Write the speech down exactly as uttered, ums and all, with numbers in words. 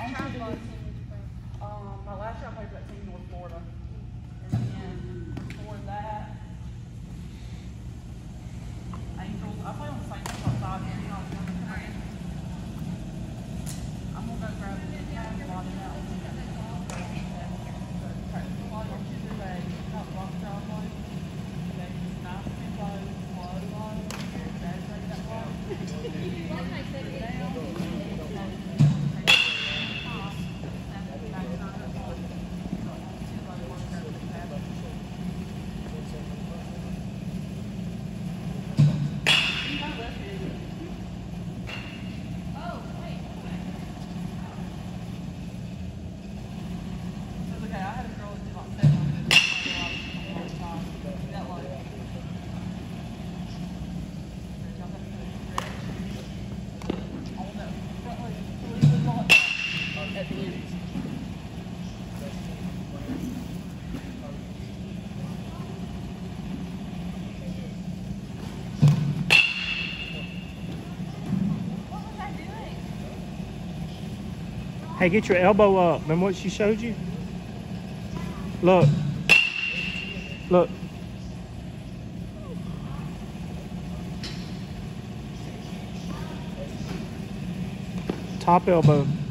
Um, my last year I played for that team in North Florida. And then before that, Angels. I play on the same team outside here. You know, I'm gonna go grab it. I'm a lot of that. Practice a lot on Tuesday. Not rock draw one. They just nice tempo, slow, slow. Exaggerate that blow. Like I said, it down. Hey, get your elbow up. Remember what she showed you? Look. Look. Top elbow.